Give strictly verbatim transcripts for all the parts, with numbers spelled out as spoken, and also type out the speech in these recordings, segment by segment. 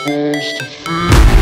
supposed to feel.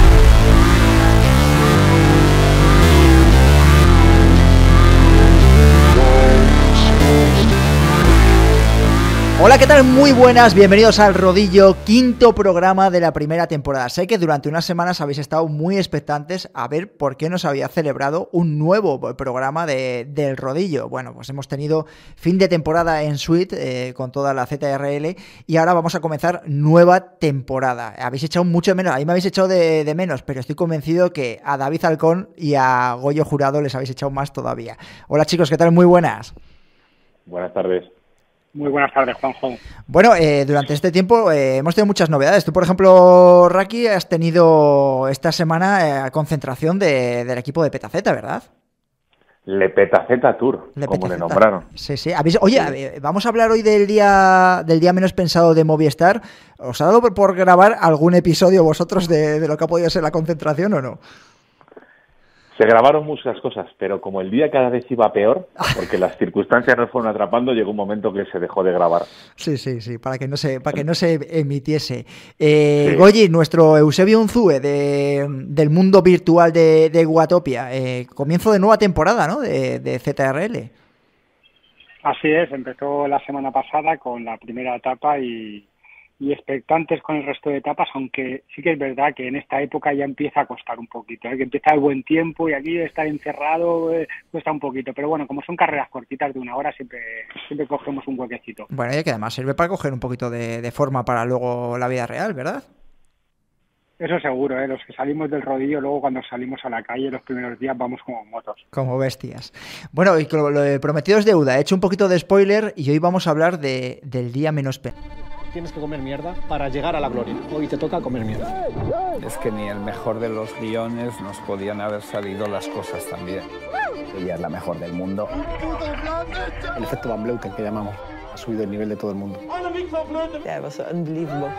Hola, ¿qué tal? Muy buenas, bienvenidos al Rodillo, quinto programa de la primera temporada. Sé que durante unas semanas habéis estado muy expectantes a ver por qué nos había celebrado un nuevo programa de, del Rodillo. Bueno, pues hemos tenido fin de temporada en Suite eh, con toda la Z R L y ahora vamos a comenzar nueva temporada. Habéis echado mucho de menos, a mí me habéis echado de, de menos, pero estoy convencido que a David Halcón y a Goyo Jurado les habéis echado más todavía. Hola chicos, ¿qué tal? Muy buenas. Buenas tardes. Muy buenas tardes, Juanjo. Bueno, eh, durante este tiempo eh, hemos tenido muchas novedades. Tú, por ejemplo, Raki, has tenido esta semana eh, concentración de, del equipo de Petaceta, ¿verdad? Le Petaceta Tour, Le como Petaceta. le nombraron. Sí, sí. ¿Habéis... Oye, sí. Vamos a hablar hoy del día del día menos pensado de Movistar. ¿Os ha dado por, por grabar algún episodio vosotros de, de lo que ha podido ser la concentración o no? Se grabaron muchas cosas, pero como el día cada vez iba peor, porque las circunstancias nos fueron atrapando, llegó un momento que se dejó de grabar. Sí, sí, sí, para que no se, para que no se emitiese. Eh, sí. Goyi, nuestro Eusebio Unzúe de, del mundo virtual de, de Guatopia, eh, comienzo de nueva temporada, ¿no? De, de Z R L. Así es, empezó la semana pasada con la primera etapa y... y expectantes con el resto de etapas, aunque sí que es verdad que en esta época ya empieza a costar un poquito, ¿eh? Que empieza el buen tiempo y aquí estar encerrado eh, cuesta un poquito, pero bueno, como son carreras cortitas de una hora, siempre siempre cogemos un huequecito. Bueno, y que además sirve para coger un poquito de, de forma para luego la vida real, ¿verdad? Eso seguro, ¿eh? Los que salimos del rodillo, luego cuando salimos a la calle los primeros días vamos como motos. Como bestias. Bueno, y lo, lo de prometido es deuda, he hecho un poquito de spoiler y hoy vamos a hablar de, del día menos pensado. Tienes que comer mierda para llegar a la gloria. Hoy te toca comer mierda. Es que ni el mejor de los guiones nos podían haber salido las cosas tan bien. Ella es la mejor del mundo. El efecto Van Bleuten que llamamos ha subido el nivel de todo el mundo. Yeah, it was unbelievable.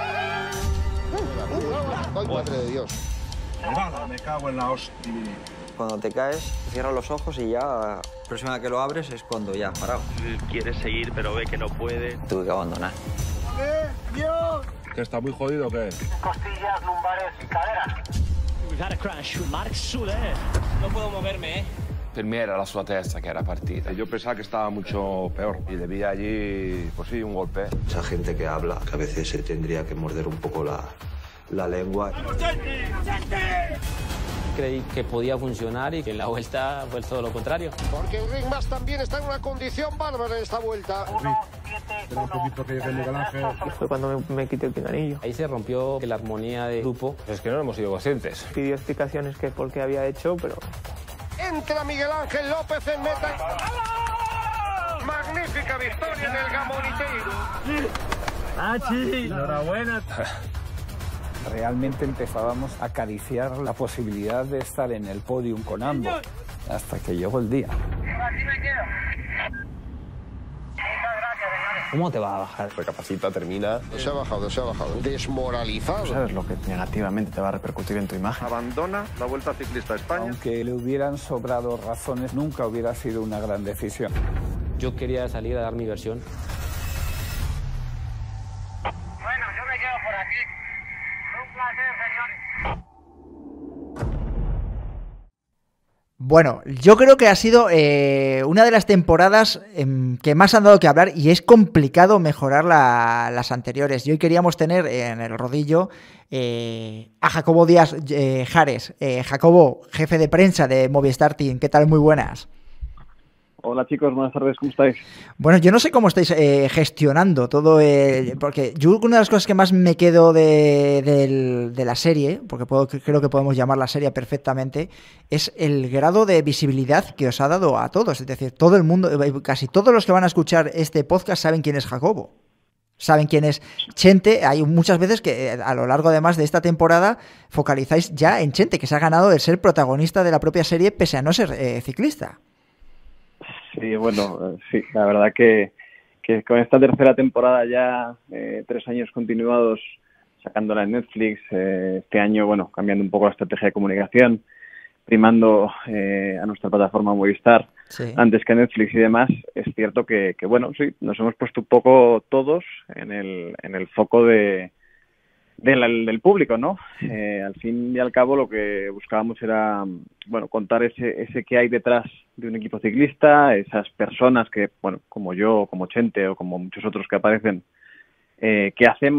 Ay, madre de Dios. Me cago en la hostia. Cuando te caes, cierras los ojos y ya, la próxima vez que lo abres es cuando ya has parado. Quiere seguir, pero ve que no puede. Tuve que abandonar. ¡Eh, Dios! ¿Que está muy jodido o qué? Costillas, lumbares y caderas. We've had a crash. Mark Soler. No puedo moverme, ¿eh? Per me era la sua testa che era partita. Yo pensaba que estaba mucho peor y debía allí, pues sí, un golpe. Mucha gente que habla, que a veces se tendría que morder un poco la, la lengua. ¡Vamos, gente! ¡Gente! Creí que podía funcionar y que en la vuelta fue todo lo contrario. Porque el Ring Mass también está en una condición bárbara en esta vuelta. Uno, siete, Espera un poquito que llegue Miguel Ángel. Y fue cuando me, me quité el pinganillo. Ahí se rompió la armonía del grupo. Es que no hemos sido conscientes. Pidió explicaciones que por qué había hecho, pero... Entra Miguel Ángel López en meta. Magnífica victoria en el Gamoniteiro. ¡Achi! Enhorabuena. Realmente empezábamos a acariciar la posibilidad de estar en el podium con ambos, hasta que llegó el día. Aquí me quedo. Muchas gracias, señores. ¿Cómo te va a bajar? Recapacita, termina. Se ha bajado, se ha bajado. Desmoralizado. ¿Sabes lo que negativamente te va a repercutir en tu imagen? Abandona la Vuelta Ciclista a España. Aunque le hubieran sobrado razones, nunca hubiera sido una gran decisión. Yo quería salir a dar mi versión. Bueno, yo me quedo por aquí. Un placer, señores. Bueno, yo creo que ha sido eh, una de las temporadas eh, que más han dado que hablar y es complicado mejorar la, las anteriores. Y hoy queríamos tener en el rodillo eh, a Jacobo Díaz eh, Jares. Eh, Jacobo, jefe de prensa de Movistar Team. ¿Qué tal? Muy buenas. Hola chicos, buenas tardes, ¿cómo estáis? Bueno, yo no sé cómo estáis eh, gestionando todo, el, porque yo una de las cosas que más me quedo de, de, de la serie, porque puedo, creo que podemos llamar la serie perfectamente, es el grado de visibilidad que os ha dado a todos. Es decir, todo el mundo, casi todos los que van a escuchar este podcast saben quién es Jacobo. Saben quién es Chente. Hay muchas veces que a lo largo además de esta temporada focalizáis ya en Chente, que se ha ganado el ser protagonista de la propia serie pese a no ser eh, ciclista. Sí, bueno, sí, la verdad que, que con esta tercera temporada ya, eh, tres años continuados sacándola en Netflix, eh, este año, bueno, cambiando un poco la estrategia de comunicación, primando eh, a nuestra plataforma Movistar sí. antes que Netflix y demás, es cierto que, que, bueno, sí, nos hemos puesto un poco todos en el, en el foco de, del, del público, ¿no? Eh, al fin y al cabo lo que buscábamos era, bueno, contar ese, ese que hay detrás de un equipo ciclista, esas personas que, bueno, como yo, como Chente o como muchos otros que aparecen, eh, qué hacemos,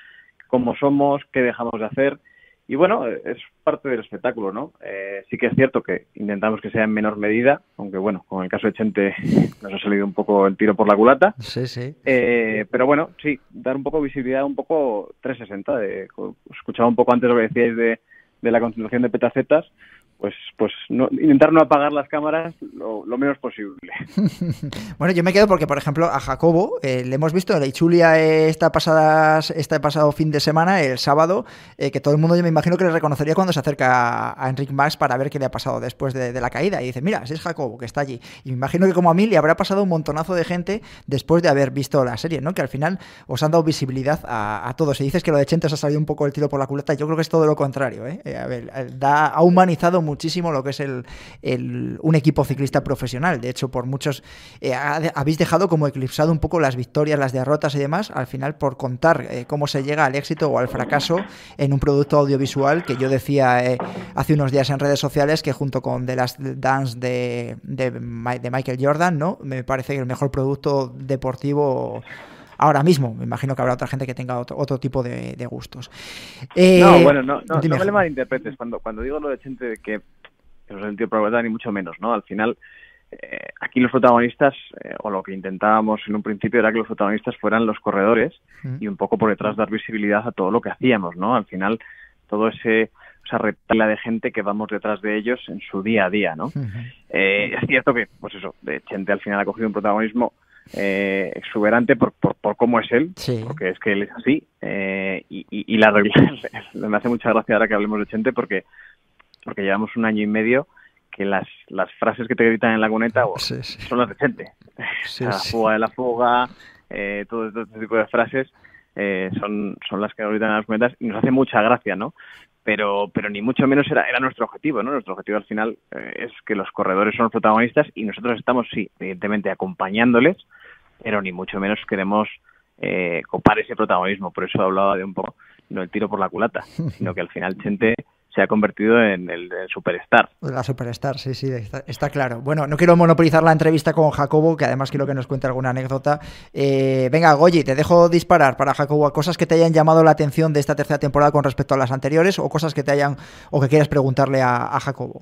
cómo somos, qué dejamos de hacer. Y bueno, es parte del espectáculo, ¿no? Eh, sí que es cierto que intentamos que sea en menor medida, aunque bueno, con el caso de Chente nos ha salido un poco el tiro por la culata. Sí, sí. Eh, pero bueno, sí, dar un poco visibilidad, un poco trescientos sesenta. De, escuchaba un poco antes lo que decíais de, de la continuación de Petacetas. Pues, pues no, intentar no apagar las cámaras lo, lo menos posible. Bueno, yo me quedo porque, por ejemplo, a Jacobo eh, le hemos visto en la Ichulia esta pasada, este pasado fin de semana, el sábado, eh, que todo el mundo yo me imagino que le reconocería cuando se acerca a, a Enric Mas para ver qué le ha pasado después de, de la caída. Y dice, mira, ese es Jacobo, que está allí. Y me imagino que como a mí le habrá pasado un montonazo de gente después de haber visto la serie, ¿no? Que al final os han dado visibilidad a, a todos. Y dices que lo de Chente os ha salido un poco el tiro por la culata. Yo creo que es todo lo contrario, ¿eh? eh a ver, da, ha humanizado muchísimo lo que es el, el un equipo ciclista profesional. De hecho, por muchos eh, habéis dejado como eclipsado un poco las victorias, las derrotas y demás, al final por contar eh, cómo se llega al éxito o al fracaso en un producto audiovisual que yo decía eh, hace unos días en redes sociales que junto con The Last Dance de, de, de Michael Jordan, ¿no? Me parece que el mejor producto deportivo ahora mismo. Me imagino que habrá otra gente que tenga otro, otro tipo de, de gustos. Eh, no, bueno, no, no, no me le malinterpretes. Cuando, cuando digo lo de Chente de que no es el tío probabilidad ni mucho menos, ¿no? Al final, eh, aquí los protagonistas, eh, o lo que intentábamos en un principio era que los protagonistas fueran los corredores mm. y un poco por detrás dar visibilidad a todo lo que hacíamos, ¿no? Al final, todo ese esa retala de gente que vamos detrás de ellos en su día a día, ¿no? Uh-huh. Eh, es cierto que, pues eso, de Chente al final ha cogido un protagonismo eh, exuberante por, por, por cómo es él, sí. porque es que él es así, eh, y, y, y la regla, me hace mucha gracia ahora que hablemos de Chente porque porque llevamos un año y medio que las, las frases que te gritan en la cuneta sí, sí. son las de Chente. Sí, la fuga de la fuga, eh, todo, todo este tipo de frases eh, son, son las que nos gritan en las cunetas y nos hace mucha gracia, ¿no? Pero, pero ni mucho menos era, era nuestro objetivo, ¿no? Nuestro objetivo al final eh, es que los corredores son los protagonistas y nosotros estamos, sí, evidentemente acompañándoles, pero ni mucho menos queremos eh, copar ese protagonismo. Por eso hablaba de un poco, no el tiro por la culata, sino que al final Chente se ha convertido en el, el superstar. La superstar, sí, sí, está, está claro. Bueno, no quiero monopolizar la entrevista con Jacobo, que además quiero que nos cuente alguna anécdota. Eh, venga, Goyi, te dejo disparar para Jacobo, cosas que te hayan llamado la atención de esta tercera temporada con respecto a las anteriores o cosas que te hayan o que quieras preguntarle a, a Jacobo.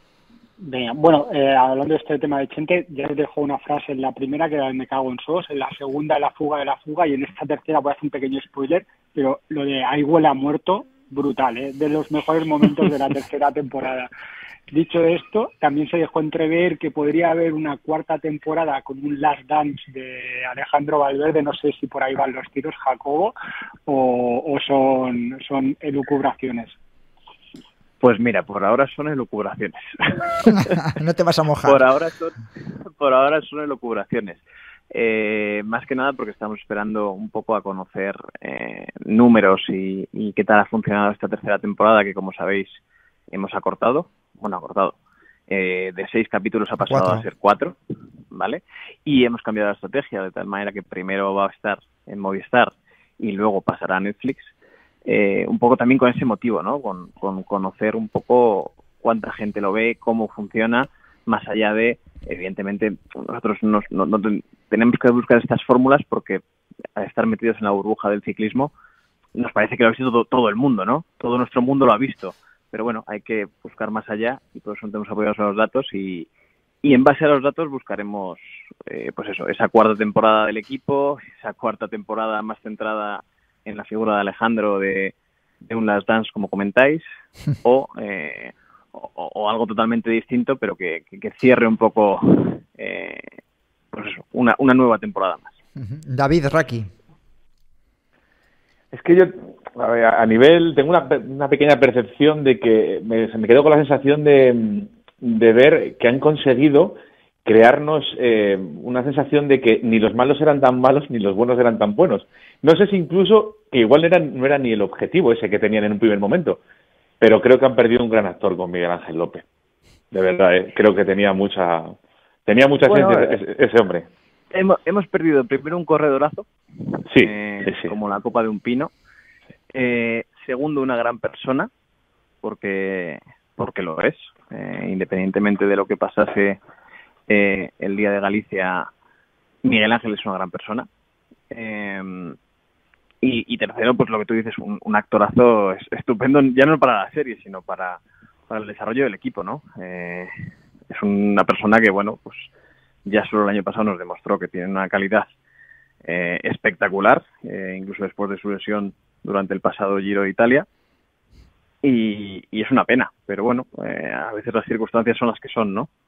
Venga, bueno, eh, hablando de este tema de Chente, ya os dejo una frase en la primera que era me cago en sos, en la segunda la fuga de la fuga y en esta tercera voy a hacer un pequeño spoiler, pero lo de ahí huele a muerto, brutal, ¿eh? De los mejores momentos de la tercera temporada. Dicho esto, también se dejó entrever que podría haber una cuarta temporada con un Last Dance de Alejandro Valverde, no sé si por ahí van los tiros, Jacobo, o, o son, son elucubraciones. Pues mira, por ahora son elucubraciones. No te vas a mojar. Por ahora son, por ahora son elucubraciones. Eh, más que nada porque estamos esperando un poco a conocer eh, números y, y qué tal ha funcionado esta tercera temporada que, como sabéis, hemos acortado, bueno, acortado, eh, de seis capítulos ha pasado cuatro. a ser cuatro, ¿vale? Y hemos cambiado la estrategia de tal manera que primero va a estar en Movistar y luego pasará a Netflix, eh, un poco también con ese motivo, ¿no? Con, con conocer un poco cuánta gente lo ve, cómo funciona, más allá de, evidentemente, nosotros nos, no, no tenemos que buscar estas fórmulas porque al estar metidos en la burbuja del ciclismo nos parece que lo ha visto todo, todo el mundo, ¿no? Todo nuestro mundo lo ha visto. Pero bueno, hay que buscar más allá y por eso tenemos apoyados a los datos y, y en base a los datos buscaremos, eh, pues eso, esa cuarta temporada del equipo, esa cuarta temporada más centrada en la figura de Alejandro de, de un Last Dance, como comentáis, o... Eh, O, o algo totalmente distinto, pero que, que, que cierre un poco eh, pues eso, una, una nueva temporada más. David Raki. Es que yo, a, ver, a nivel, tengo una, una pequeña percepción de que me, me quedo con la sensación de, de ver que han conseguido crearnos eh, una sensación de que ni los malos eran tan malos ni los buenos eran tan buenos. No sé si incluso, que igual no era, no era ni el objetivo ese que tenían en un primer momento, pero creo que han perdido un gran actor con Miguel Ángel López. De verdad, ¿eh? Creo que tenía mucha tenía mucha bueno, ciencia eh, ese, ese hombre. Hemos, hemos perdido primero un corredorazo, sí, eh, sí, sí. como la copa de un pino, Eh, segundo, una gran persona, porque, porque lo es. Eh, independientemente de lo que pasase eh, el día de Galicia, Miguel Ángel es una gran persona. Eh, y, y tercero, pues lo que tú dices, un, un actorazo estupendo, ya no para la serie, sino para, para el desarrollo del equipo, ¿no? Eh, es una persona que, bueno, pues ya solo el año pasado nos demostró que tiene una calidad eh, espectacular, eh, incluso después de su lesión durante el pasado Giro de Italia. Y, y es una pena, pero bueno, eh, a veces las circunstancias son las que son, ¿no?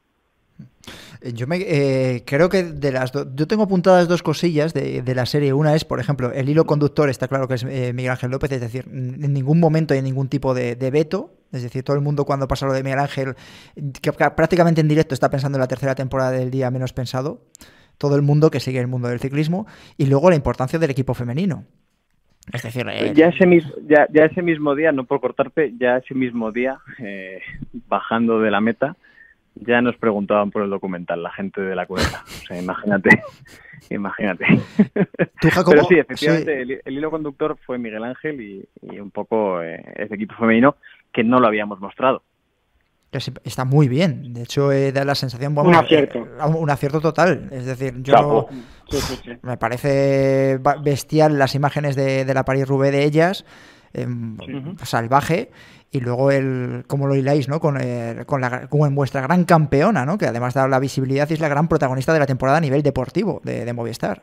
Yo me eh, creo que de las do- yo tengo apuntadas dos cosillas de, de la serie. Una es, por ejemplo, el hilo conductor está claro que es eh, Miguel Ángel López, es decir, en ningún momento hay ningún tipo de, de veto. Es decir, todo el mundo cuando pasa lo de Miguel Ángel, que prácticamente en directo está pensando en la tercera temporada del Día Menos Pensado. Todo el mundo que sigue el mundo del ciclismo. Y luego la importancia del equipo femenino. Es decir, eh, ya ese mismo ya, ya ese mismo día, no por cortarte, ya ese mismo día, eh, bajando de la meta, ya nos preguntaban por el documental, la gente de la Cuneta. O sea, imagínate, imagínate. ¿Tú, Jacobo? Pero sí, efectivamente, Sí. El, el hilo conductor fue Miguel Ángel y, y un poco eh, ese equipo femenino que no lo habíamos mostrado. Está muy bien. De hecho, eh, da la sensación... Bueno, un acierto. Eh, un acierto total. Es decir, yo Chapo. no, Sí, sí, sí. me parece bestial las imágenes de, de la París-Roubaix de ellas, eh, Sí. salvaje, y luego el cómo lo hiláis, ¿no? Con, el, con, la, con vuestra gran campeona, ¿no? Que además da la visibilidad y es la gran protagonista de la temporada a nivel deportivo de, de Movistar.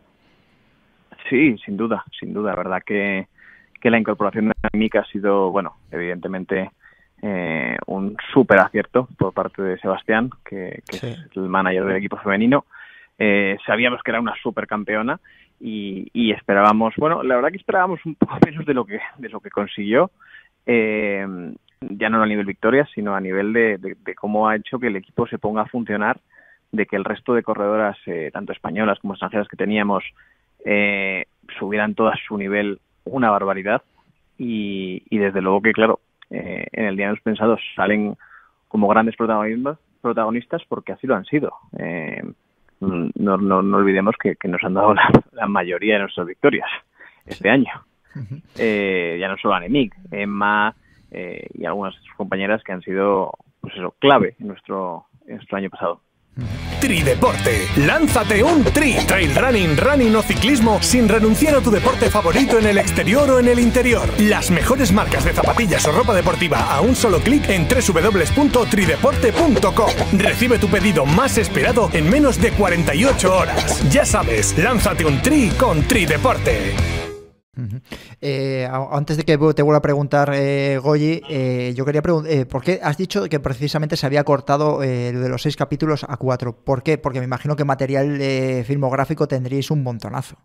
Sí, sin duda, sin duda. La verdad que, que la incorporación de Mika ha sido, bueno, evidentemente... Eh, un súper acierto por parte de Sebastián, que, que sí. es el manager del equipo femenino. Eh, sabíamos que era una súper campeona y, y esperábamos, bueno, la verdad que esperábamos un poco menos de lo que de lo que consiguió, eh, ya no a nivel victoria, sino a nivel de, de, de cómo ha hecho que el equipo se ponga a funcionar, de que el resto de corredoras, eh, tanto españolas como extranjeras que teníamos, eh, subieran todas su nivel una barbaridad y, y desde luego que, claro, Eh, en el Día de los Pensados salen como grandes protagonistas, protagonistas porque así lo han sido. Eh, no, no, no olvidemos que, que nos han dado la, la mayoría de nuestras victorias este año. Uh-huh. Eh, ya no solo Annemiek, Emma eh, y algunas de sus compañeras que han sido, pues eso, clave en nuestro, en nuestro año pasado. Trideporte. Lánzate un tri. Trail running, running o ciclismo sin renunciar a tu deporte favorito en el exterior o en el interior. Las mejores marcas de zapatillas o ropa deportiva a un solo clic en doble u doble u doble u punto trideporte punto com. Recibe tu pedido más esperado en menos de cuarenta y ocho horas. Ya sabes, lánzate un tri con Trideporte. Uh-huh. Eh, antes de que te vuelva a preguntar, eh, Goyi, eh, yo quería preguntar, eh, ¿por qué has dicho que precisamente se había cortado eh, de los seis capítulos a cuatro? ¿Por qué? Porque me imagino que material eh, filmográfico tendríais un montonazo.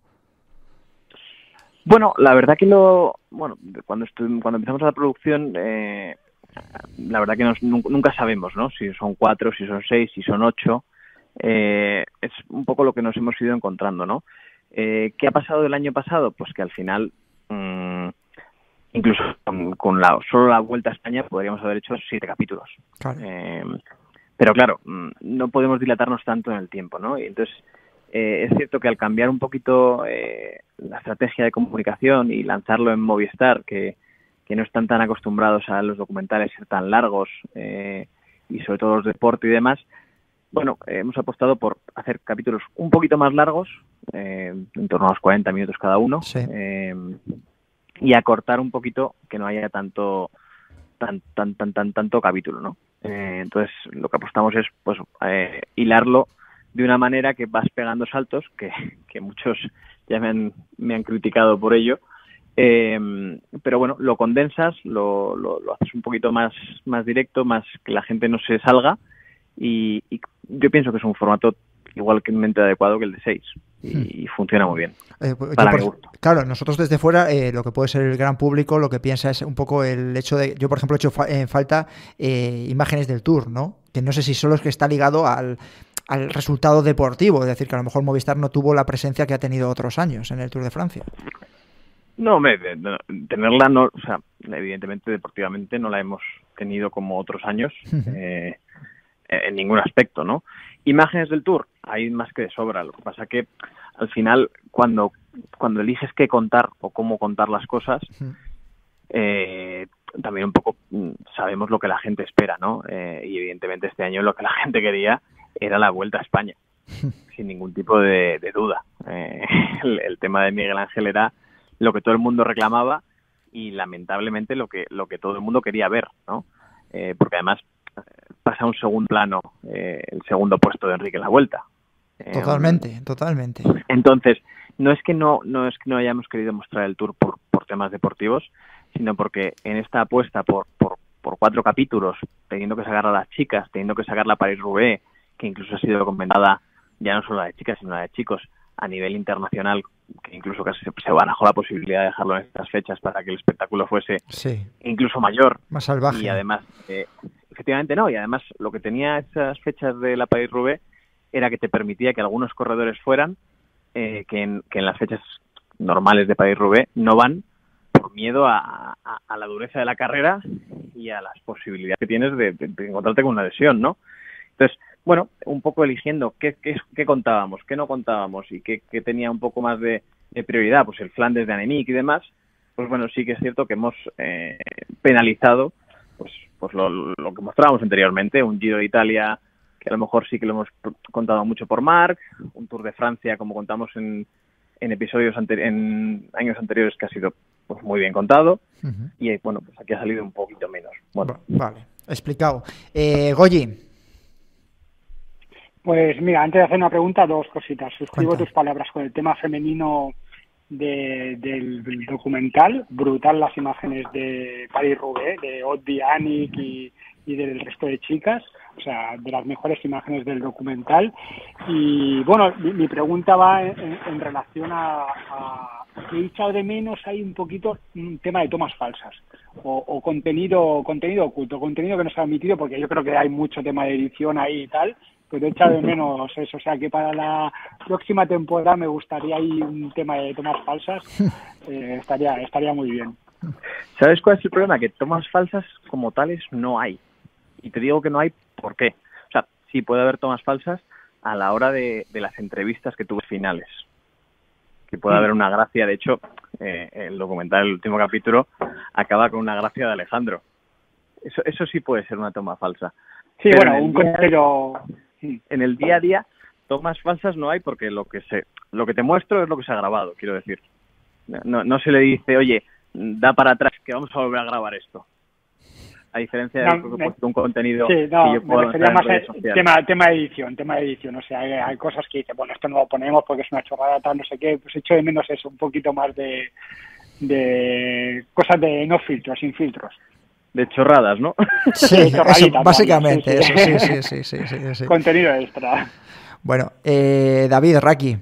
Bueno, la verdad que lo, bueno, cuando estu- cuando empezamos la producción, eh, la verdad que nos, nunca sabemos, ¿no? Si son cuatro, si son seis, si son ocho. Eh, es un poco lo que nos hemos ido encontrando, ¿no? Eh, ¿Qué ha pasado del año pasado? Pues que al final, mmm, incluso con, con la solo la Vuelta a España, podríamos haber hecho siete capítulos. Claro. Eh, pero claro, no podemos dilatarnos tanto en el tiempo, ¿no? Y entonces, eh, es cierto que al cambiar un poquito eh, la estrategia de comunicación y lanzarlo en Movistar, que, que no están tan acostumbrados a los documentales ser tan largos, eh, y sobre todo los de deporte y demás, bueno, eh, hemos apostado por hacer capítulos un poquito más largos, eh, en torno a los cuarenta minutos cada uno, sí. eh, y acortar un poquito, que no haya tanto tan tan tan tan tanto capítulo, ¿no? Eh, entonces lo que apostamos es pues eh, hilarlo de una manera que vas pegando saltos, que, que muchos ya me han, me han criticado por ello, eh, pero bueno, lo condensas, lo, lo, lo haces un poquito más, más directo, más que la gente no se salga. Y, y yo pienso que es un formato igualmente adecuado que el de seis y, y funciona muy bien. Eh, para por, mi gusto. Claro, nosotros desde fuera, eh, lo que puede ser el gran público, lo que piensa es un poco el hecho de... Yo, por ejemplo, he hecho fa- en falta eh, imágenes del Tour, ¿no? Que no sé si solo es que está ligado al, al resultado deportivo, es decir, que a lo mejor Movistar no tuvo la presencia que ha tenido otros años en el Tour de Francia. No, me, no tenerla, no, o sea, evidentemente deportivamente no la hemos tenido como otros años. Uh-huh. eh, en ningún aspecto, ¿no? Imágenes del Tour, hay más que de sobra. Lo que pasa que al final, cuando cuando eliges qué contar o cómo contar las cosas, eh, también un poco sabemos lo que la gente espera, ¿no? Eh, y evidentemente este año lo que la gente quería era la Vuelta a España, sin ningún tipo de, de duda. Eh, el, el tema de Miguel Ángel era lo que todo el mundo reclamaba y lamentablemente lo que lo que todo el mundo quería ver, ¿no? Eh, porque además pasa a un segundo plano eh, el segundo puesto de Enrique en la Vuelta. Eh, totalmente, um, totalmente. Entonces, no es que no no es que no hayamos querido mostrar el Tour por, por temas deportivos, sino porque en esta apuesta por, por, por cuatro capítulos, teniendo que sacar a las chicas, teniendo que sacar la París-Roubaix, que incluso ha sido comentada ya no solo la de chicas, sino la de chicos, a nivel internacional, que incluso casi se, se barajó la posibilidad de dejarlo en estas fechas para que el espectáculo fuese sí. incluso mayor. Más salvaje. Y además, eh, efectivamente no, y además lo que tenía esas fechas de la París-Roubaix era que te permitía que algunos corredores fueran, eh, que, en, que en las fechas normales de París-Roubaix no van por miedo a, a, a la dureza de la carrera y a las posibilidades que tienes de, de, de encontrarte con una lesión, ¿no? Entonces, bueno, un poco eligiendo qué, qué, qué contábamos, qué no contábamos y qué, qué tenía un poco más de, de prioridad, pues el Flandes de Annemiek y demás, pues bueno, sí que es cierto que hemos eh, penalizado pues pues lo, lo que mostrábamos anteriormente, un Giro de Italia que a lo mejor sí que lo hemos contado mucho por Marc, un Tour de Francia como contamos en, en episodios anteri- en años anteriores que ha sido pues muy bien contado, uh-huh. y bueno, pues aquí ha salido un poquito menos. Bueno. Vale, explicado. Eh, Goyi. Pues mira, antes de hacer una pregunta, dos cositas. Suscribo Cuenta. tus palabras con el tema femenino de, del, del documental. Brutal las imágenes de París-Roubaix, de Oddi, Annemiek y, y del resto de chicas. O sea, de las mejores imágenes del documental. Y bueno, mi, mi pregunta va en, en, en relación a, a que he echado de menos ahí un poquito un tema de tomas falsas o, o contenido contenido oculto, contenido que no se ha emitido, porque yo creo que hay mucho tema de edición ahí y tal, pero he echado de menos eso. O sea, que para la próxima temporada me gustaría ahí un tema de tomas falsas, eh, estaría estaría muy bien. ¿Sabes cuál es el problema? Que tomas falsas como tales no hay. Y te digo que no hay, ¿por qué? O sea, sí puede haber tomas falsas a la hora de, de las entrevistas que tuve finales. Que puede haber una gracia, de hecho, eh, el documental, el último capítulo, acaba con una gracia de Alejandro. Eso eso sí puede ser una toma falsa. Sí, pero bueno, un contenido... En el día a día, tomas falsas no hay porque lo que se lo que te muestro es lo que se ha grabado, quiero decir. No, no se le dice, oye, da para atrás que vamos a volver a grabar esto. A diferencia de no, me, un contenido sí, no, que yo puedo me refería más a tema, tema de edición, tema de edición. O sea, hay, hay cosas que dicen, bueno, esto no lo ponemos porque es una chorrada, tal, no sé qué. Pues echo de menos eso, un poquito más de, de cosas de no filtros, sin filtros. De chorradas, ¿no? Sí, eso, básicamente, eso, sí, sí, sí, sí, sí, sí. Contenido extra. Bueno, eh, David, Raki.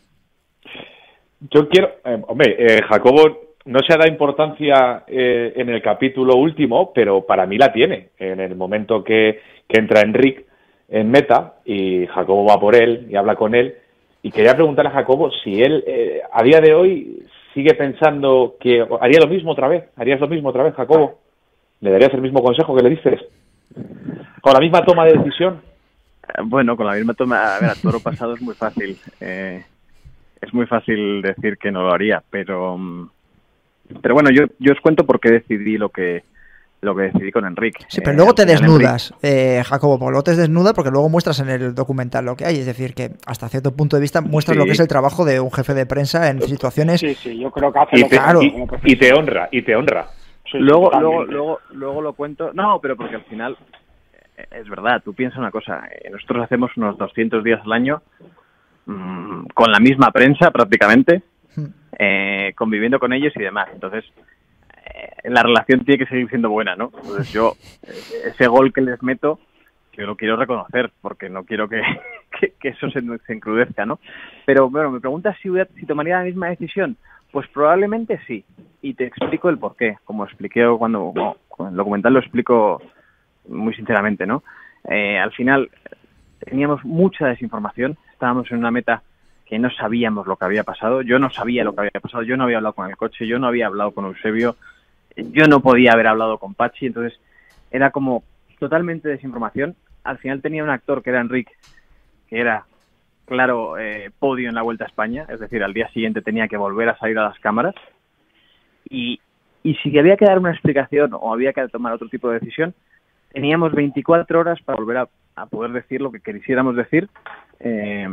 Yo quiero, eh, hombre, eh, Jacobo no se ha dado importancia eh, en el capítulo último, pero para mí la tiene. En el momento que, que entra Enric en meta y Jacobo va por él y habla con él, y quería preguntarle a Jacobo si él eh, a día de hoy sigue pensando que haría lo mismo otra vez. ¿Harías lo mismo otra vez, Jacobo? ¿Le darías el mismo consejo que le diste? ¿Con la misma toma de decisión? Bueno, con la misma toma... A ver, a toro pasado es muy fácil. Eh, es muy fácil decir que no lo haría, pero... Pero bueno, yo, yo os cuento por qué decidí lo que lo que decidí con Enric. Sí, pero eh, luego te desnudas, eh, Jacobo, porque luego te desnudas porque luego muestras en el documental lo que hay. Es decir, que hasta cierto punto de vista muestras sí. lo que es el trabajo de un jefe de prensa en situaciones... Sí, sí, yo creo que hace y lo te, claro. Y, y te honra, y te honra. Sí, luego, luego, luego, luego lo cuento. No, pero porque al final es verdad. Tú piensas una cosa. Nosotros hacemos unos doscientos días al año mmm, con la misma prensa prácticamente, eh, conviviendo con ellos y demás. Entonces, eh, la relación tiene que seguir siendo buena, ¿no? Entonces yo, eh, ese gol que les meto, yo lo quiero reconocer porque no quiero que, que, que eso se, se encrudezca, ¿no? Pero bueno, me preguntas si, hubiera, si tomaría la misma decisión. Pues probablemente sí, y te explico el porqué, como expliqué cuando, bueno, con el documental lo explico muy sinceramente, ¿no? Eh, al final teníamos mucha desinformación, estábamos en una meta que no sabíamos lo que había pasado, yo no sabía lo que había pasado, yo no había hablado con el coche, yo no había hablado con Eusebio, yo no podía haber hablado con Pachi, entonces era como totalmente desinformación. Al final tenía un actor que era Enric, que era... claro, eh, podio en la Vuelta a España, es decir, al día siguiente tenía que volver a salir a las cámaras y y si había que dar una explicación o había que tomar otro tipo de decisión, teníamos veinticuatro horas para volver a, a poder decir lo que quisiéramos decir, eh,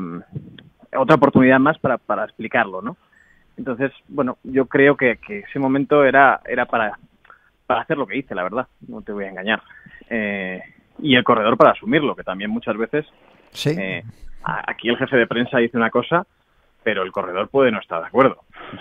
otra oportunidad más para, para explicarlo, ¿no? Entonces, bueno, yo creo que, que ese momento era, era para, para hacer lo que hice, la verdad, no te voy a engañar. Eh, y el corredor para asumirlo, que también muchas veces sí. eh, aquí el jefe de prensa dice una cosa, pero el corredor puede no estar de acuerdo.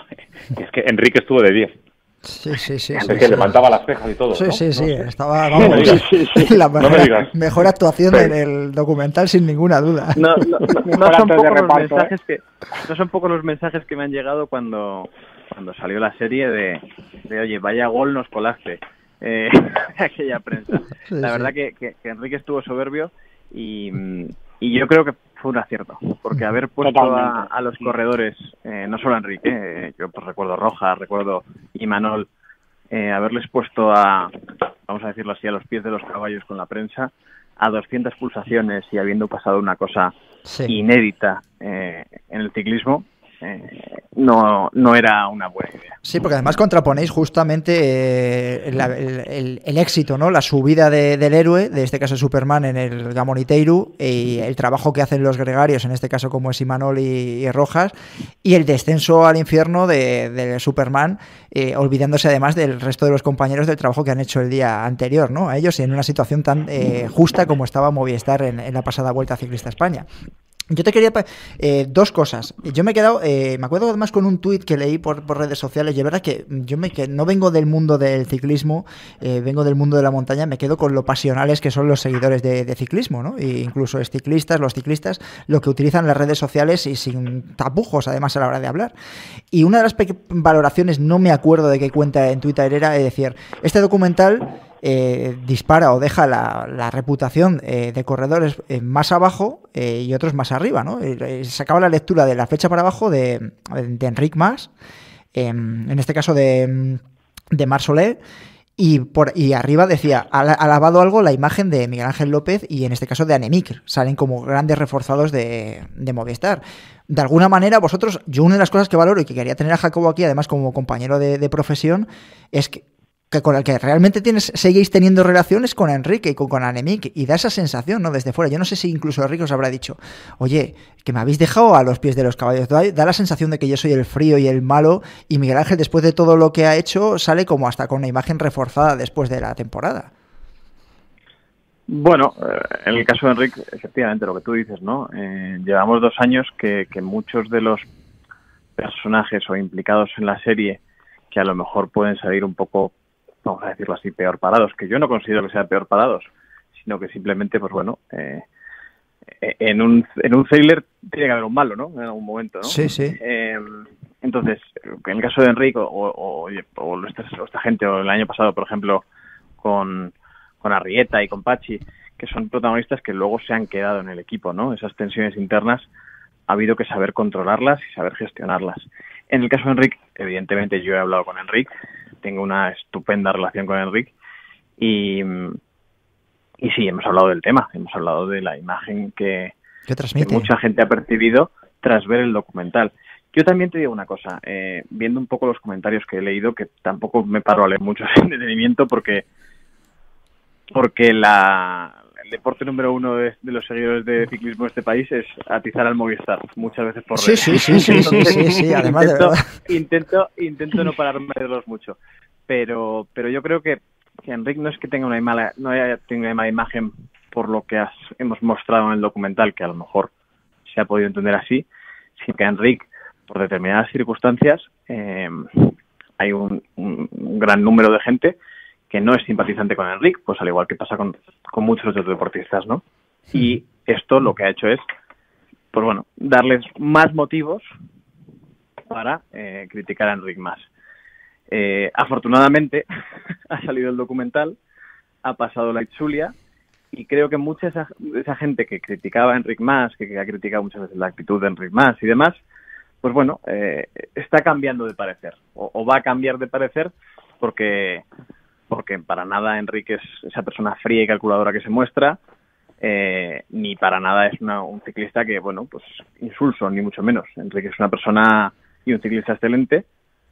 Es que Enrique estuvo de diez. Sí, sí, sí. Es sí, que sí. levantaba las cejas y todo. Sí, ¿no? sí, sí. No sé. Estaba, vamos, no me digas. sí, sí. la mejor, no me digas. mejor actuación Sí. en el documental, sin ninguna duda. No, no, no, no son poco los mensajes que no son pocos los mensajes que me han llegado cuando cuando salió la serie de, de oye, vaya gol nos colaste. Eh, aquella prensa. Sí, la sí. verdad que, que, que Enrique estuvo soberbio y, y yo creo que fue un acierto, porque haber puesto a, a los corredores, eh, no solo a Enrique, eh, yo pues recuerdo Rojas, recuerdo Imanol, eh, haberles puesto a, vamos a decirlo así, a los pies de los caballos con la prensa, a doscientas pulsaciones y habiendo pasado una cosa sí. inédita eh, en el ciclismo, eh, no, no era una buena idea. Sí, porque además contraponéis justamente eh, la, el, el, el éxito, ¿no? La subida de, del héroe, de este caso Superman en el Gamoniteiru, y el trabajo que hacen los gregarios, en este caso como es Imanol y, y Rojas, y el descenso al infierno de, de Superman, eh, olvidándose además del resto de los compañeros del trabajo que han hecho el día anterior, ¿no? A ellos en una situación tan eh, justa como estaba Movistar en, en la pasada Vuelta Ciclista a España. Yo te quería eh, dos cosas. Yo me he quedado, eh, me acuerdo además con un tuit que leí por, por redes sociales, y es verdad que yo me que no vengo del mundo del ciclismo, eh, vengo del mundo de la montaña, me quedo con lo pasionales que son los seguidores de, de ciclismo, ¿no? E incluso los ciclistas, los ciclistas, lo que utilizan las redes sociales y sin tapujos además a la hora de hablar. Y una de las valoraciones, no me acuerdo de qué cuenta en Twitter era, es decir, este documental Eh, dispara o deja la, la reputación eh, de corredores eh, más abajo eh, y otros más arriba, ¿no? Eh, sacaba la lectura de la flecha para abajo de, de Enric Mas, eh, en este caso de, de Marc Soler, y, por, y arriba decía, ha alabado algo la imagen de Miguel Ángel López y en este caso de Annemiek, salen como grandes reforzados de, de Movistar. De alguna manera vosotros, yo una de las cosas que valoro y que quería tener a Jacobo aquí, además como compañero de, de profesión, es que que con el que realmente tienes, seguís teniendo relaciones con Enrique y con, con Annemiek, y da esa sensación, ¿no? Desde fuera. Yo no sé si incluso Enrique os habrá dicho, oye, que me habéis dejado a los pies de los caballos. Da, da la sensación de que yo soy el frío y el malo, y Miguel Ángel, después de todo lo que ha hecho, sale como hasta con una imagen reforzada después de la temporada. Bueno, en el caso de Enrique, efectivamente, lo que tú dices, ¿no? Eh, llevamos dos años que, que muchos de los personajes o implicados en la serie, que a lo mejor pueden salir un poco, vamos a decirlo así, peor parados, que yo no considero que sean peor parados, sino que simplemente, pues bueno, eh, en un en un thriller tiene que haber un malo, ¿no? En algún momento, ¿no? Sí, sí. Eh, entonces, en el caso de Enrique, o, o, o, esta, o esta gente, o el año pasado, por ejemplo, con, con Arrieta y con Pachi, que son protagonistas que luego se han quedado en el equipo, ¿no? Esas tensiones internas ha habido que saber controlarlas y saber gestionarlas. En el caso de Enrique, evidentemente yo he hablado con Enrique, tengo una estupenda relación con Enrique y, y sí, hemos hablado del tema, hemos hablado de la imagen que, que mucha gente ha percibido tras ver el documental. Yo también te digo una cosa, eh, viendo un poco los comentarios que he leído, que tampoco me paro a leer mucho en detenimiento porque, porque la... el deporte número uno de, de los seguidores de ciclismo de este país es atizar al Movistar, muchas veces por redes. Sí, sí, sí, sí, sí, sí, sí, además intento, de verdad. Intento, intento no pararme de verlos mucho, pero pero yo creo que, que Enrique no es que tenga una mala, no haya tenido una mala imagen por lo que has, hemos mostrado en el documental, que a lo mejor se ha podido entender así, sino que Enrique, por determinadas circunstancias, eh, hay un, un, un gran número de gente que no es simpatizante con Enrique, pues al igual que pasa con, con muchos otros deportistas, ¿no? Y esto lo que ha hecho es, pues bueno, darles más motivos para eh, criticar a Enric Mas. Eh, afortunadamente ha salido el documental, ha pasado la Itzulia, y creo que mucha esa, esa gente que criticaba a Enric Mas, que, que ha criticado muchas veces la actitud de Enric Mas y demás, pues bueno, eh, está cambiando de parecer, o, o va a cambiar de parecer, porque porque para nada Enrique es esa persona fría y calculadora que se muestra, eh, ni para nada es una, un ciclista que, bueno, pues insulso, ni mucho menos. Enrique es una persona y un ciclista excelente,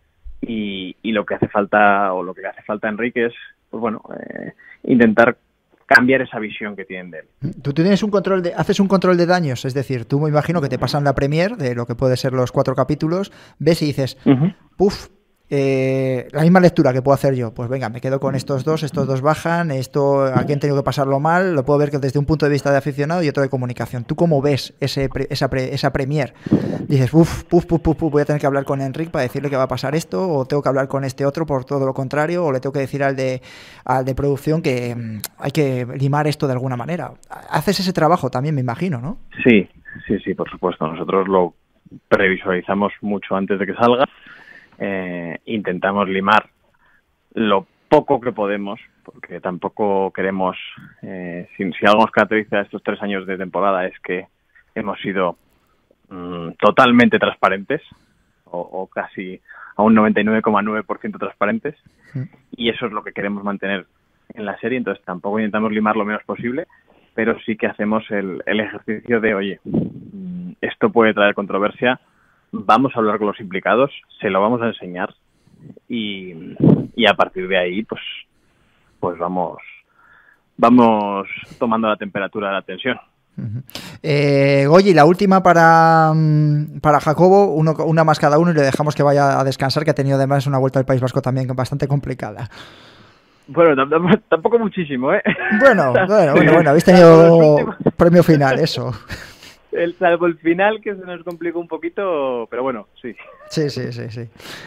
y, y lo que hace falta, o lo que le hace falta a Enrique es, pues bueno, eh, intentar cambiar esa visión que tienen de él. Tú tienes un control de, haces un control de daños, es decir, tú me imagino que te pasan la premier de lo que puede ser los cuatro capítulos, ves y dices, uh-huh. puf, eh, la misma lectura que puedo hacer yo, pues venga, me quedo con estos dos, estos dos bajan, esto aquí han tenido que pasarlo mal, lo puedo ver que desde un punto de vista de aficionado y otro de comunicación. ¿Tú cómo ves ese esa, pre, esa premier? Dices, uff, puf, puf, puf, voy a tener que hablar con Enric para decirle que va a pasar esto, o tengo que hablar con este otro por todo lo contrario, o le tengo que decir al de, al de producción que mmm, hay que limar esto de alguna manera. Haces ese trabajo también, me imagino, ¿no? Sí, sí, sí, por supuesto. Nosotros lo previsualizamos mucho antes de que salga. Eh, intentamos limar lo poco que podemos, porque tampoco queremos, eh, si, si algo nos caracteriza estos tres años de temporada es que hemos sido mmm, totalmente transparentes, o, o casi a un noventa y nueve coma nueve por ciento transparentes, sí. Y eso es lo que queremos mantener en la serie, entonces tampoco intentamos limar lo menos posible, pero sí que hacemos el, el ejercicio de, oye, esto puede traer controversia, vamos a hablar con los implicados, se lo vamos a enseñar y, y a partir de ahí pues pues vamos vamos tomando la temperatura de la tensión. Uh-huh. eh, Goyi, la última para, para Jacobo, uno, una más cada uno y le dejamos que vaya a descansar, que ha tenido además una vuelta al País Vasco también bastante complicada. Bueno, t- tampoco muchísimo, ¿eh? Bueno, bueno, bueno, bueno habéis tenido premio final, eso. El, salvo el final, que se nos complicó un poquito, pero bueno, sí. Sí, sí, sí, sí.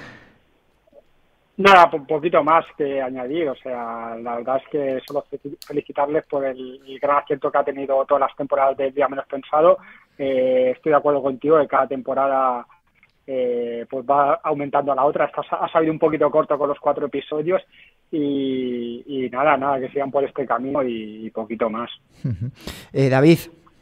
Nada, un poquito más que añadir, o sea, la verdad es que solo felicitarles por el, el gran acierto que ha tenido todas las temporadas del Día Menos Pensado. Eh, estoy de acuerdo contigo que cada temporada eh, pues va aumentando a la otra. Esta ha salido un poquito corto con los cuatro episodios y, y nada, nada, que sigan por este camino y, y poquito más. Uh-huh. Eh, David.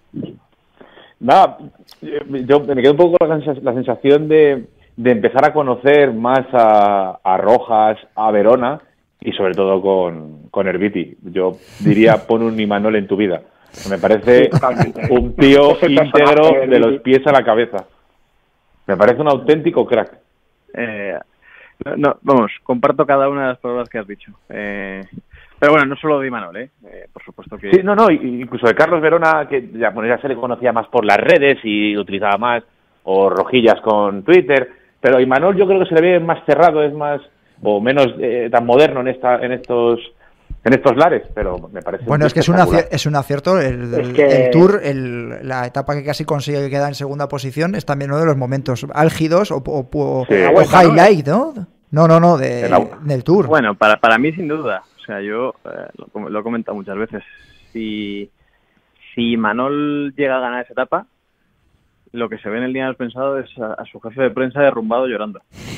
Nada, yo me quedo un poco con la sensación de, de empezar a conocer más a, a Rojas, a Verona y sobre todo con, con Herbiti. Yo diría, pon un Imanol en tu vida. Me parece un tío íntegro de los pies a la cabeza. Me parece un auténtico crack. Eh, no, no, vamos, comparto cada una de las palabras que has dicho. Eh... Pero bueno, no solo de Imanol, ¿eh? eh por supuesto que... Sí, no, no, incluso de Carlos Verona, que ya, bueno, ya se le conocía más por las redes y utilizaba más, o Rojillas con Twitter, pero Imanol yo creo que se le ve más cerrado, es más, o menos eh, tan moderno en esta en estos en estos lares, pero me parece... Bueno, es que es un, acier- es un acierto, el, el, es que... el Tour, el, la etapa que casi consigue quedar en segunda posición, es también uno de los momentos álgidos o, o, o, sí. o highlight, ¿no? No, no, no, de, del Tour. Bueno, para, para mí sin duda. O sea, yo eh, lo, lo he comentado muchas veces. Si, si Manol llega a ganar esa etapa, lo que se ve en el Día Menos Pensado es a, a su jefe de prensa derrumbado llorando.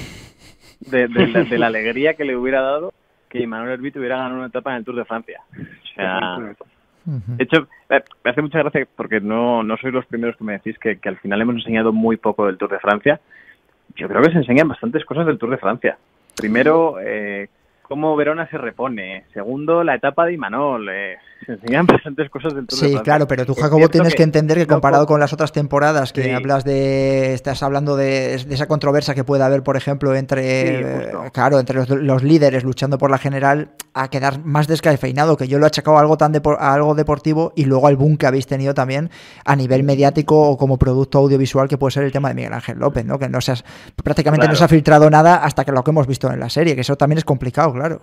De, de, de, de la alegría que le hubiera dado que Imanol Herbiti hubiera ganado una etapa en el Tour de Francia. O sea, de hecho, me hace mucha gracia porque no, no sois los primeros que me decís que, que al final hemos enseñado muy poco del Tour de Francia. Yo creo que se enseñan bastantes cosas del Tour de Francia. Primero, eh, cómo Verona se repone. Segundo, la etapa de Imanol. Eh, se enseñan bastantes cosas del Tour sí, de Francia. Sí, claro, pero tú, Jacobo, tienes que, que entender que comparado no, con las otras temporadas que sí. hablas de... Estás hablando de, de esa controversia que puede haber, por ejemplo, entre sí, eh, claro, entre los, los líderes luchando por la general, a quedar más descafeinado, que yo lo he achacado a algo, tan depo- a algo deportivo y luego al boom que habéis tenido también a nivel mediático o como producto audiovisual, que puede ser el tema de Miguel Ángel López, ¿no? Que no se has, prácticamente claro. no se ha filtrado nada hasta que lo que hemos visto en la serie, que eso también es complicado, claro.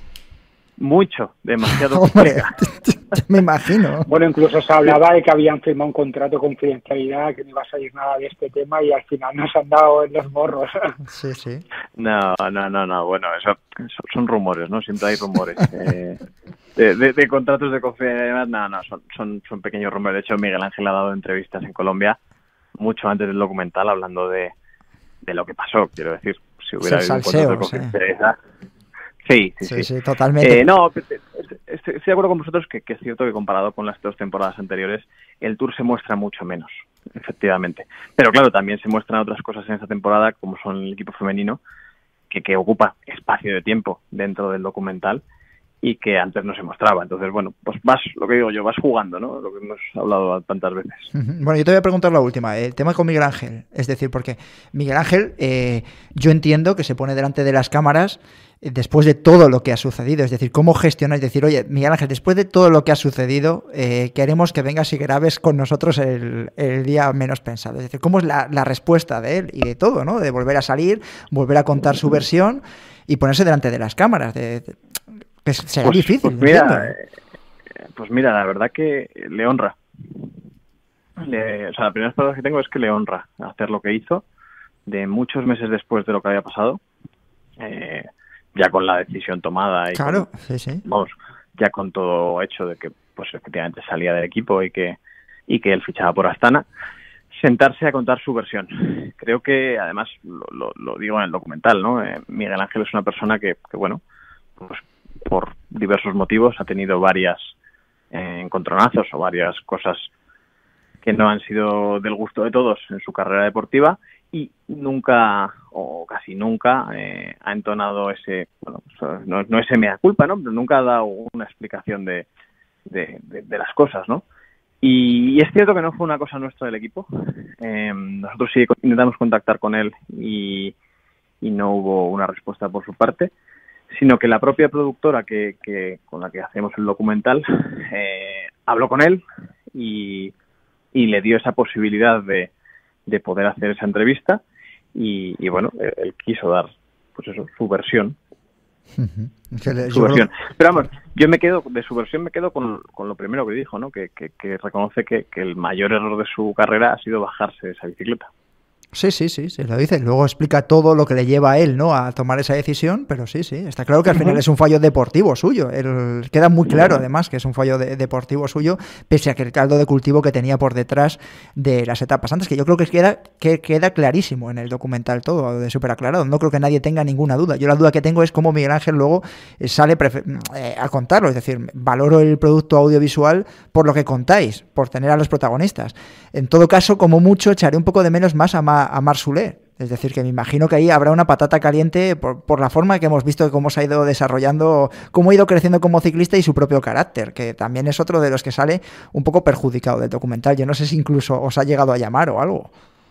Mucho, demasiado. Hombre, me imagino. Bueno, incluso se hablaba de que habían firmado un contrato de confidencialidad, que no iba a salir nada de este tema y al final nos han dado en los morros. Sí, sí. No, no, no, no. Bueno, eso, eso son rumores, ¿no? Siempre hay rumores. eh, de, de, de contratos de confidencialidad, no, no, son, son, son pequeños rumores. De hecho, Miguel Ángel ha dado entrevistas en Colombia mucho antes del documental hablando de, de lo que pasó. Quiero decir, si hubiera habido un contrato de confidencialidad... Sí. Sí, sí, sí, sí, sí, totalmente. Eh, no, estoy de acuerdo con vosotros que, que es cierto que comparado con las dos temporadas anteriores, el Tour se muestra mucho menos, efectivamente. Pero claro, también se muestran otras cosas en esta temporada, como son el equipo femenino, que, que ocupa espacio de tiempo dentro del documental y que antes no se mostraba. Entonces, bueno, pues vas, lo que digo yo, vas jugando, ¿no? Lo que hemos hablado tantas veces. Bueno, yo te voy a preguntar la última, el tema con Miguel Ángel. Es decir, porque Miguel Ángel, eh, yo entiendo que se pone delante de las cámaras eh, después de todo lo que ha sucedido. Es decir, cómo gestionar, es decir, oye, Miguel Ángel, después de todo lo que ha sucedido, eh, queremos que vengas y grabes con nosotros el, el día menos pensado. Es decir, cómo es la, la respuesta de él y de todo, ¿no? De volver a salir, volver a contar su versión y ponerse delante de las cámaras. De, de, pues será pues, difícil. Pues mira, eh, pues mira, la verdad que le honra. Le, o sea, las primeras palabras que tengo es que le honra hacer lo que hizo, de muchos meses después de lo que había pasado, eh, ya con la decisión tomada y claro, con, sí, sí. vamos, ya con todo hecho de que pues efectivamente salía del equipo y que y que él fichaba por Astana, sentarse a contar su versión. Creo que además lo, lo, lo digo en el documental, ¿no? Eh, Miguel Ángel es una persona que, que bueno, pues por diversos motivos ha tenido varias eh, encontronazos o varias cosas que no han sido del gusto de todos en su carrera deportiva y nunca o casi nunca eh, ha entonado ese, bueno, no, no ese mea culpa, ¿no? Pero nunca ha dado una explicación de, de, de, de las cosas, ¿no? Y, y es cierto que no fue una cosa nuestra del equipo. Eh, nosotros sí intentamos contactar con él y, y no hubo una respuesta por su parte, sino que la propia productora que, que con la que hacemos el documental eh, habló con él y, y le dio esa posibilidad de, de poder hacer esa entrevista y, y bueno, él, él quiso dar pues eso, su versión. Uh-huh. Le, su versión. Pero vamos, yo me quedo, de su versión me quedo con, con lo primero que dijo, ¿no? Que, que, que reconoce que, que el mayor error de su carrera ha sido bajarse de esa bicicleta. Sí, sí, sí, sí, lo dice. Luego explica todo lo que le lleva a él, ¿no? A tomar esa decisión, pero sí, sí. Está claro que al final es un fallo deportivo suyo. Él, queda muy claro, además, que es un fallo de, deportivo suyo, pese a que el caldo de cultivo que tenía por detrás de las etapas antes, que yo creo que queda, que queda clarísimo en el documental todo, de súper aclarado. No creo que nadie tenga ninguna duda. Yo la duda que tengo es cómo Miguel Ángel luego sale eh, a contarlo. Es decir, valoro el producto audiovisual por lo que contáis, por tener a los protagonistas. En todo caso, como mucho, echaré un poco de menos más a, Ma, a Marc Soler. Es decir, que me imagino que ahí habrá una patata caliente por, por la forma que hemos visto cómo se ha ido desarrollando, cómo ha ido creciendo como ciclista y su propio carácter, que también es otro de los que sale un poco perjudicado del documental. Yo no sé si incluso os ha llegado a llamar o algo.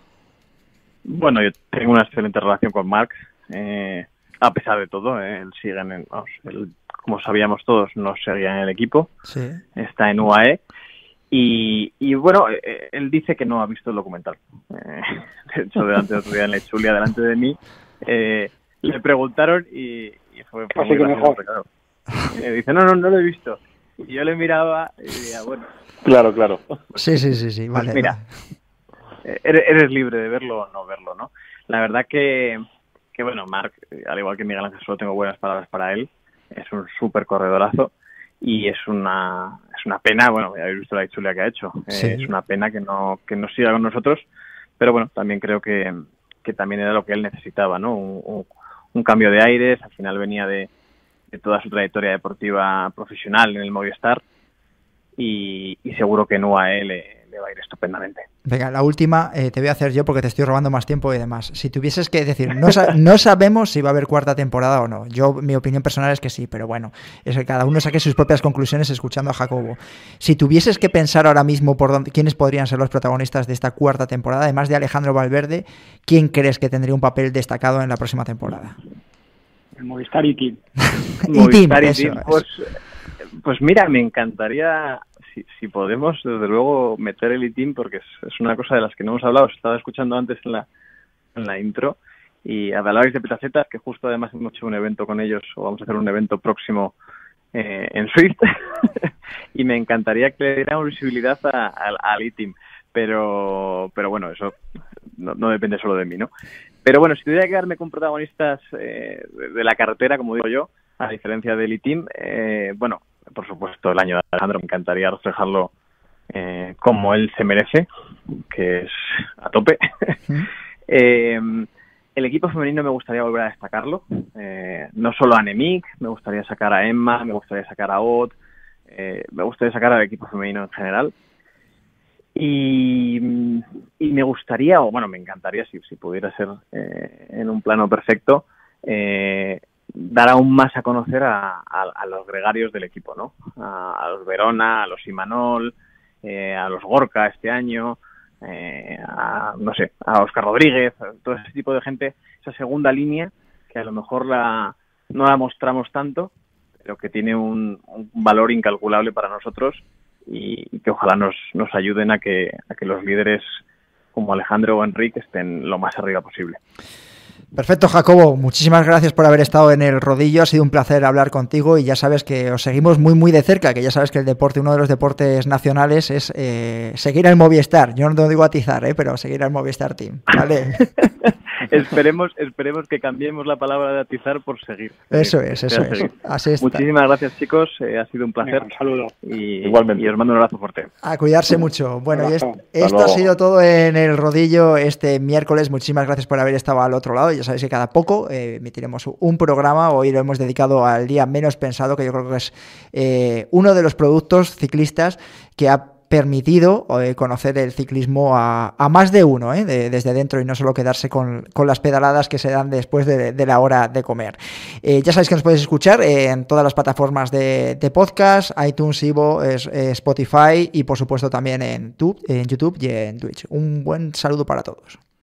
Bueno, yo tengo una excelente relación con Marc, eh, a pesar de todo, eh, él sigue en el, vamos, él, como sabíamos todos, no seguía en el equipo, sí. Está en U A E. Y, y bueno, eh, él dice que no ha visto el documental. Eh, de hecho, delante de otro día en la Chulia, delante de mí, eh, le preguntaron y, y fue, fue muy gracioso, claro. Eh, dice, no, no, no lo he visto. Y yo le miraba y decía, bueno. Claro, claro. Sí, sí, sí, sí, vale. Pues mira, vale. Eres, eres libre de verlo o no verlo, ¿no? La verdad que, que bueno, Marc, al igual que Miguel Ángel, solo tengo buenas palabras para él. Es un súper corredorazo. Y es una es una pena, bueno, ya habéis visto la chulia que ha hecho, sí. eh, es una pena que no que no siga con nosotros, pero bueno, también creo que, que también era lo que él necesitaba, ¿no? Un, un, un cambio de aires, al final venía de, de toda su trayectoria deportiva profesional en el Movistar y, y seguro que en U A E le, le va a ir estupendamente. Venga, la última eh, te voy a hacer yo porque te estoy robando más tiempo y demás. Si tuvieses que decir, no, sa- no sabemos si va a haber cuarta temporada o no. Yo, mi opinión personal es que sí, pero bueno, es que cada uno saque sus propias conclusiones escuchando a Jacobo. Si tuvieses que pensar ahora mismo por dónde, quiénes podrían ser los protagonistas de esta cuarta temporada, además de Alejandro Valverde, ¿quién crees que tendría un papel destacado en la próxima temporada? El Movistar y Team. Movistar y Team, pues, pues mira, me encantaría... Si, si podemos, desde luego, meter el I-Team, porque es, es una cosa de las que no hemos hablado. Estaba escuchando antes en la, en la intro y hablabais de Petacetas, que justo además hemos hecho un evento con ellos, o vamos a hacer un evento próximo eh, en Swift, y me encantaría que le diéramos visibilidad a, a, al I-Team, pero, pero bueno, eso no, no depende solo de mí, ¿no? Pero bueno, si tuviera que quedarme con protagonistas eh, de, de la carretera, como digo yo, a diferencia del I-Team, eh, bueno, por supuesto, el año de Alejandro me encantaría reflejarlo eh, como él se merece, que es a tope. ¿Mm? eh, el equipo femenino me gustaría volver a destacarlo. Eh, no solo a Annemiek, me gustaría sacar a Emma, me gustaría sacar a Ott, eh, me gustaría sacar al equipo femenino en general. Y, y me gustaría, o bueno, me encantaría, si, si pudiera ser eh, en un plano perfecto, eh, dar aún más a conocer a, a, a los gregarios del equipo, ¿no? A, a los Verona, a los Imanol, eh, a los Gorka este año, eh, a, no sé, a Óscar Rodríguez, a todo ese tipo de gente, esa segunda línea que a lo mejor la, no la mostramos tanto, pero que tiene un, un valor incalculable para nosotros y, y que ojalá nos, nos ayuden a que, a que los líderes como Alejandro o Enrique estén lo más arriba posible. Perfecto, Jacobo, muchísimas gracias por haber estado en el Rodillo, ha sido un placer hablar contigo y ya sabes que os seguimos muy muy de cerca, que ya sabes que el deporte, uno de los deportes nacionales es eh, seguir al Movistar, yo no digo atizar, eh, pero seguir al Movistar Team, ¿vale? esperemos, esperemos que cambiemos la palabra de atizar por seguir. Eso es, eso es. Seguir. Así está. Muchísimas gracias, chicos, eh, ha sido un placer. Un saludo. Y, Igualmente. Y os mando un abrazo fuerte. A cuidarse mucho. Bueno, y esto, esto ha sido todo en el Rodillo este miércoles. Muchísimas gracias por haber estado al otro lado. Ya sabéis que cada poco eh, emitiremos un programa. Hoy lo hemos dedicado al día menos pensado, que yo creo que es eh, uno de los productos ciclistas que ha permitido eh, conocer el ciclismo a, a más de uno, eh, de, desde dentro y no solo quedarse con, con las pedaladas que se dan después de, de la hora de comer. Eh, ya sabéis que nos podéis escuchar eh, en todas las plataformas de, de podcast, iTunes, Ivo, eh, Spotify y por supuesto también en, tube, en YouTube y en Twitch. Un buen saludo para todos.